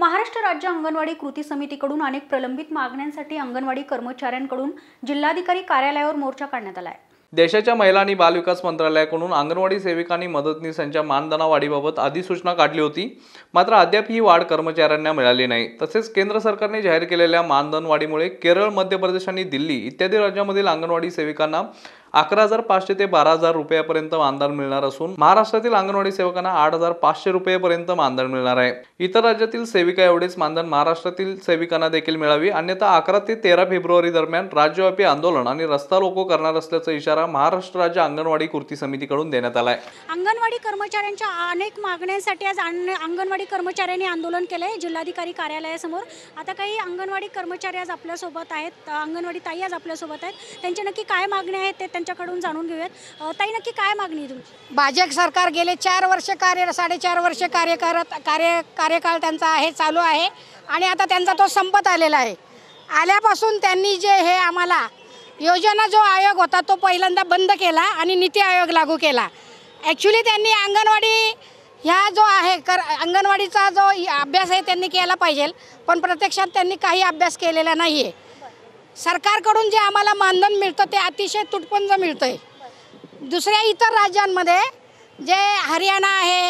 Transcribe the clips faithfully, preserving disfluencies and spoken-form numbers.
महाराष्ट्र राज्य अंगणवाडी कृती समितीकडून अनेक प्रलंबित मागण्यांसाठी अंगणवाडी कर्मचाऱ्यांकडून जिल्हाधिकारी कार्यालयावर मोर्चा काढण्यात आला आहे। देशाच्या महिला आणि बालविकास मंत्रालयाकडून अंगणवाडी सेविकांनी मदतनीसांच्या मानधना वाढीबाबत अधिसूचना काढली होती, मात्र अद्याप ही वाढ कर्मचाऱ्यांना मिळाली नाही। तसेच केंद्र सरकारने जाहीर केलेल्या मानधन वाढीमुळे केरळ, मध्य प्रदेश आणि दिल्ली इत्यादी राज्यांमधील अंगणवाडी सेविकांना अकरा हजार पाचशे ते बारा हजार रुपयापर्यंत मानधन मिळणार असून महाराष्ट्रातील अंगणवाडी सेवकांना आठ हजार पाचशे रुपयापर्यंत मानधन मिळणार आहे। इतर राज्यातील सेविका एवढेच मानधन महाराष्ट्रातील सेविकांना देखील मिळावी, अन्यथा अकरा ते तेरा फेब्रुवारी दरम्यान राज्यव्यापी आंदोलन आणि रस्ता रोको करणार असल्याचा इशारा महाराष्ट्र राज्य अंगणवाडी कृती समितीकडून देण्यात आला आहे। अंगणवाडी कर्मचाऱ्यांच्या अनेक मागण्यांसाठी आज अंगणवाडी कर्मचाऱ्यांनी आंदोलन केले जिल्हाधिकारी कार्यालयासमोर। आता काही अंगणवाडी कर्मचारी आज आपल्या सोबत आहेत, अंगणवाडी ताई आज आपल्या सोबत आहेत। त्यांच्या नक्की काय मागण्या आहेत ते त्यांच्याकडून जाणून घेऊयात। ताई, नक्की काय मागणी आहे तुमची? भाजप सरकार गेले चार वर्ष कार्य साडेचार वर्ष कार्य करत कार्य कार्यकाळ त्यांचा आहे चालू आहे आणि आता त्यांचा तो संपत आलेला आहे। आल्यापासून त्यांनी जे हे आम्हाला योजना जो आयोग होता तो पहिल्यांदा बंद केला आणि नीती आयोग लागू केला। ॲक्च्युली त्यांनी अंगणवाडी ह्या जो आहे कर अंगणवाडीचा जो अभ्यास आहे त्यांनी केला पाहिजे, पण प्रत्यक्षात त्यांनी काही अभ्यास केलेला नाही आहे। सरकारकडून जे आम्हाला मानधन मिळतं ते अतिशय तुटपुंज मिळतं आहे। दुसऱ्या इतर राज्यांमध्ये जे हरियाणा आहे,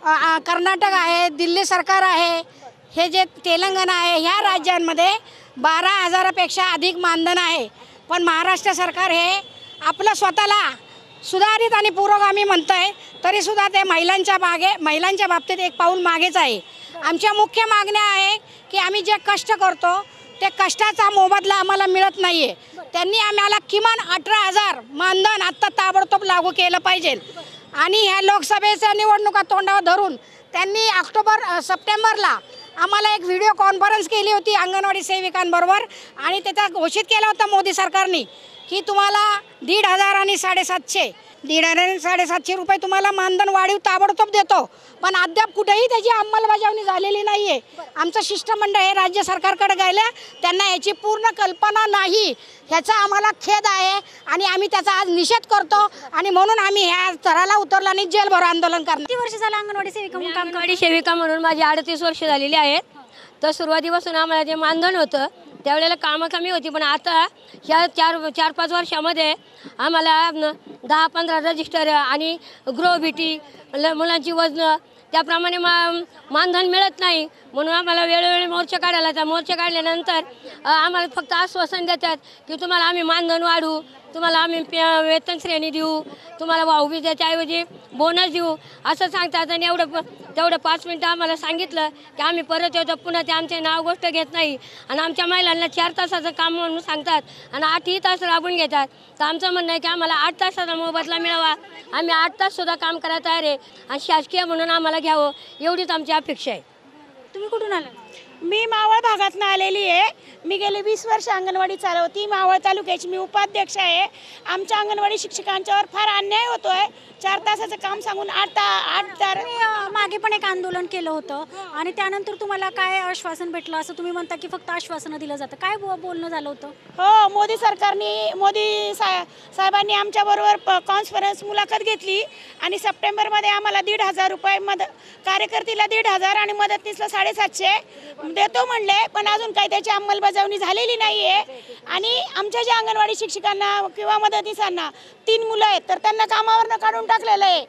कर्नाटक आहे, दिल्ली सरकार आहे, हे जे तेलंगणा आहे, ह्या राज्यांमध्ये बारा हजारापेक्षा अधिक मानधन आहे। पण महाराष्ट्र सरकार हे आपलं स्वतःला सुधारित आणि पुरोगामी म्हणतं आहे, तरीसुद्धा ते महिलांच्या मागे महिलांच्या बाबतीत एक पाऊल मागेच आहे। आमच्या मुख्य मागण्या आहे की आम्ही जे कष्ट करतो ते कष्टाचा मोबदला आम्हाला मिळत नाही आहे। त्यांनी आम्हाला किमान अठरा हजार मानधन आत्ता ताबडतोब लागू केलं पाहिजे आणि ह्या लोकसभेच्या निवडणुका तोंडावर धरून त्यांनी ऑक्टोबर सप्टेंबरला आम्हाला एक व्हिडिओ कॉन्फरन्स केली होती अंगणवाडी सेविकांबरोबर आणि त्याचा घोषित केला होता मोदी सरकारने की तुम्हाला दीड हजार आणि साडेसातशे दीड हजार आणि साडेसातशे रुपये तुम्हाला मानधन वाढीव ताबडतोब देतो, पण अद्याप कुठेही त्याची अंमलबजावणी झालेली नाही आहे। आमचं शिष्टमंडळ हे राज्य सरकारकडे गेलं, त्यांना याची पूर्ण कल्पना नाही, ह्याचा आम्हाला खेद आहे आणि आम्ही त्याचा आज निषेध करतो आणि म्हणून आम्ही ह्या स्तराला उतरलो आणि जेलभर आंदोलन करणार। किती वर्ष झालं अंगणवाडी सेविका म्हणून काम अंगणवाडी सेविका म्हणून माझी अडतीस वर्ष झालेली आहेत। तर सुरुवातीपासून आम्हाला जे मानधन होतं त्यावेळेला कामं कमी होती, पण आता ह्या चार चार पाच वर्षामध्ये आम्हाला दहा पंधरा रजिस्टर आणि गृहभेटी मुलांची वजनं त्याप्रमाणे मा मानधन मिळत नाही, म्हणून आम्हाला वेळोवेळी मोर्चा काढायला त्या मोर्चा काढल्यानंतर आम्हाला फक्त आश्वासन देतात की तुम्हाला आम्ही मानधन वाढवू, तुम्हाला आम्ही वेतन श्रेणी देऊ, तुम्हाला भाऊबीजेच्या ऐवजी बोनस देऊ असं सांगतात। आणि एवढं तेवढं पाच मिनटं आम्हाला सांगितलं की आम्ही परत येतो, पुन्हा ते आमचे नाव गोष्ट घेत नाही आणि आमच्या महिलांना चार तासाचं काम म्हणून सांगतात आणि आठही तास राबून घेतात। तर आमचं म्हणणं आहे की आम्हाला आठ तासाचा मोबदला मिळावा, आम्ही आठ ताससुद्धा काम करायला तयार आहे आणि शासकीय म्हणून आम्हाला घ्यावं एवढीच आमची अपेक्षा आहे। तुम्ही कुठून आला? मी मावळ भागातून आलेली आहे। मी गेले वीस वर्ष अंगणवाडी चालवती, मावळ तालुक्याची मी उपाध्यक्ष आहे। आमच्या अंगणवाडी शिक्षकांच्यावर फार अन्याय होतो आहे। चार तासाचं काम सांगून आठ ता आठ तार मागे पण एक आंदोलन केलं होतं आणि त्यानंतर तुम्हाला काय आश्वासन भेटलं असं तुम्ही म्हणता की फक्त आश्वासनं दिलं जातं, काय बोलणं झालं होतं? हो, मोदी सरकारने मोदी सा साहेबांनी आमच्याबरोबर कॉन्फरन्स मुलाखत घेतली आणि सप्टेंबरमध्ये आम्हाला दीड हजार रुपये मद कार्यकर्तीला दीड हजार आणि मदतनीसला साडेसातशे देतो म्हणले, पण अजून काही त्याची अंमलबजावणी झालेली नाही आहे। आणि आमच्या ज्या अंगणवाडी शिक्षकांना किंवा मदतनीसांना तीन मुलं आहेत तर त्यांना कामावरनं काढून टाकलेलं आहे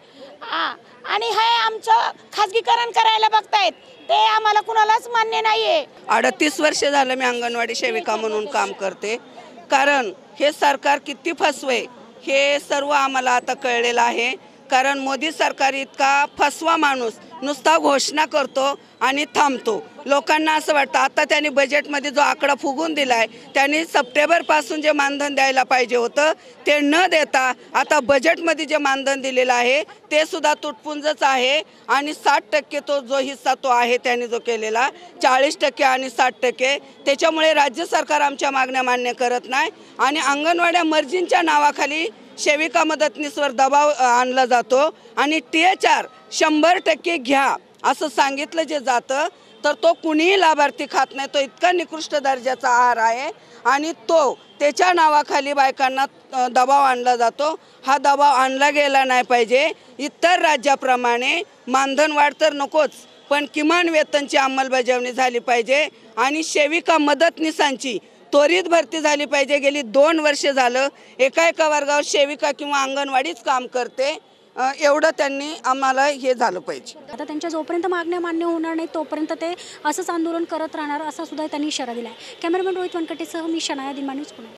आणि हे आमचं खाजगीकरण करायला बघतायत, ते आम्हाला कुणालाच मान्य नाही आहे। अडतीस वर्ष झालं मी अंगणवाडी सेविका म्हणून काम करते, कारण हे सरकार किती फसवे हे सर्व आम्हाला आता कळलेलं आहे। कारण मोदी सरकार इतका फसवा माणूस, नुसता घोषणा करतो आणि थांबतो। लोकांना असं वाटतं आता त्यांनी बजेटमध्ये जो आकडा फुगून दिला आहे त्यांनी सप्टेंबरपासून जे मानधन द्यायला पाहिजे होतं ते न देता आता बजेटमध्ये जे मानधन दिलेलं आहे ते सुद्धा तुटपुंजच आहे आणि साठ टक्के तो जो हिस्सा तो आहे त्यांनी जो केलेला चाळीस टक्के आणि साठ टक्के त्याच्यामुळे राज्य सरकार आमच्या मागण्या मान्य करत नाही आणि अंगणवाड्या मर्जींच्या नावाखाली सेविका मदतनीसवर दबाव आणला जातो आणि टी एच आर शंभर टक्के घ्या असं सांगितलं जे जातं तर तो कुणीही लाभार्थी खात नाही। तो इतका निकृष्ट दर्जाचा आहार आहे आणि तो त्याच्या नावाखाली बायकांना दबाव आणला जातो। हा दबाव आणला गेला नाही पाहिजे। इतर राज्याप्रमाणे मानधन वाढ तर नकोच, पण किमान वेतनची अंमलबजावणी झाली पाहिजे आणि सेविका मदतनीसांची त्वरित भरती झाली पाहिजे। गेली दोन वर्षे झालं एका एका वर्गावर सेविका किंवा अंगणवाडीच काम करते, अ, एवढं त्यांनी आम्हाला हे झालं पाहिजे। आता त्यांच्या जोपर्यंत मागण्या मान्य होणार नाही तोपर्यंत ते असंच आंदोलन करत राहणार असा सुद्धा त्यांनी इशारा दिला आहे। कॅमेरामॅन रोहित वनकटेसह मी शनाया दिनमानीच पुणे।